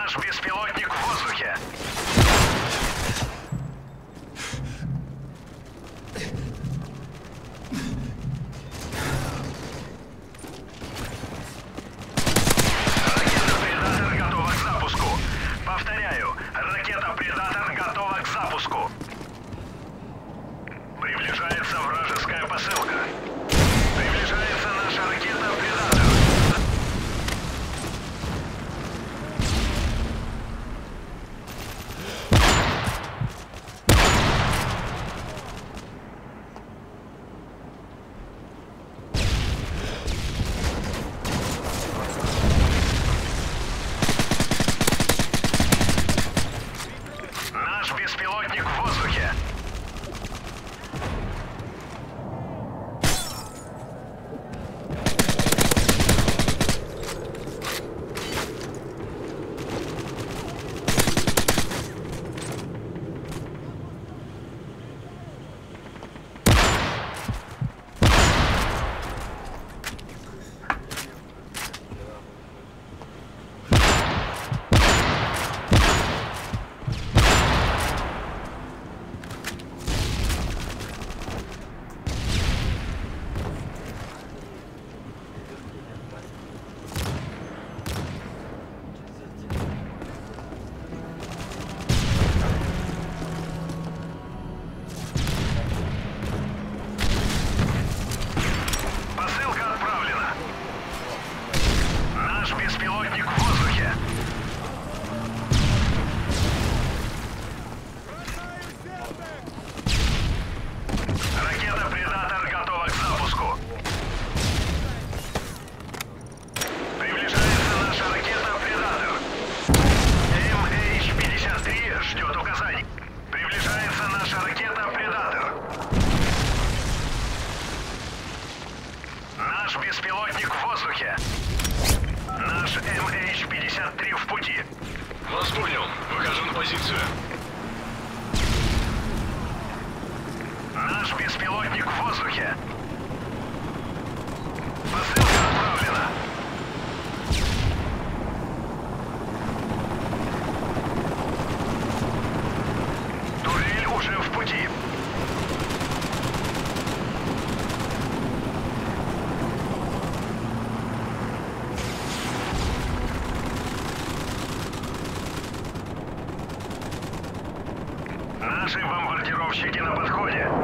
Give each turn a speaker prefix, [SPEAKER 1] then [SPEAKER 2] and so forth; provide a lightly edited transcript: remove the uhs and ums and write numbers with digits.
[SPEAKER 1] Наш беспилотник в воздухе. Ракета-предатор готова к запуску. Повторяю, ракета-предатор готова к запуску. Приближается вражеская посылка. Приближается наша ракета-предатор. Наш беспилотник в воздухе. Посылка отправлена. Наш беспилотник в воздухе. Ракета-предатор готова к запуску. Приближается наша ракета-предатор. MH-53 ждет указаний. Приближается наша ракета-предатор. Наш беспилотник в воздухе. Наш MH-53 в пути.
[SPEAKER 2] Вас понял. Выхожу на позицию.
[SPEAKER 1] Наш беспилотник в воздухе. Посылка отправлена. Турель уже в пути. Наши бомбардировщики на подходе.